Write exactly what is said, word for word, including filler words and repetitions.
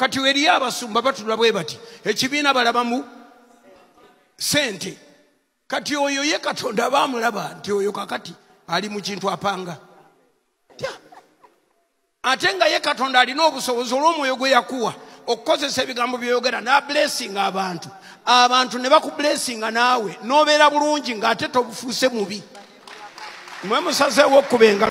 kati weri abasumba batula bwe bati ekibiina balabamu sente kati oyo ye Katonda bamulaba nti oyo kakati ali mu kintu apanga ate nga ye Katonda alina obusobozi olw'omwoyo gwe yakuwa okukozesa ebigambo by'oyogera na blessing abantu abantu ne baku blessing naawe n'obeera bulungi ng'ate tobufuuse mubi mwe musazeewo okubenga